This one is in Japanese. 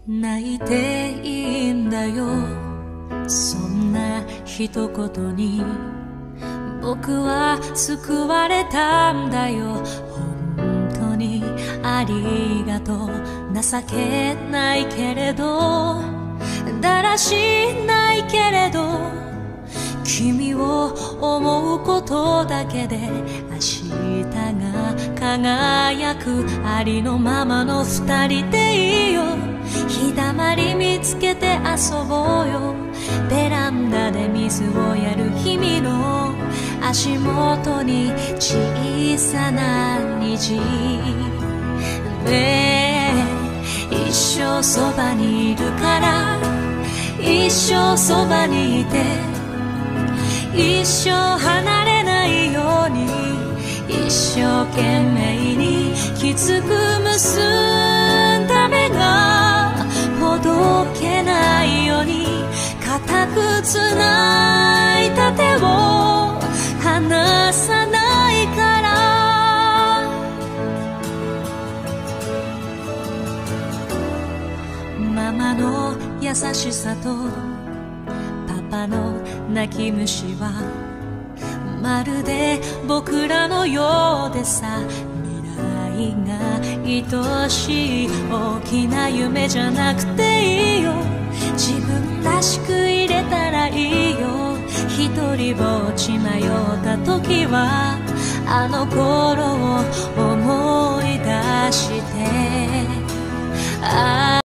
泣いていいんだよ、そんな一言に僕は救われたんだよ。本当にありがとう。情けないけれど、だらしないけれど、君を思うことだけで明日が輝く。ありのままの二人でいいよ。日だまり見つけて遊ぼうよ。ベランダで水をやる君の足元に小さな虹。ねえ、一生そばにいるから、一生そばにいて、一生離れないように、一生懸命にきつく結んだ目がほどけないように、固くつないだ手を離さないから。ママの優しさとパパの泣き虫はまるで僕らのようでさ。未来が愛しい大きな夢じゃなくていいよ。自分らしく入れたらいいよ。一人ぼっち迷った時はあの頃を思い出して、